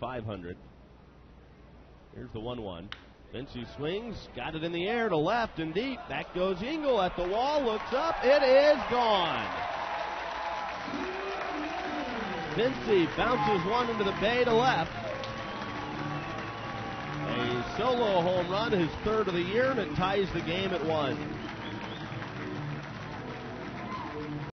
.500. Here's the 1-1. Vincej swings, got it in the air to left and deep. Back goes Engel at the wall, looks up, it is gone. Vincej bounces one into the bay to left. A solo home run, his third of the year, and it ties the game at 1.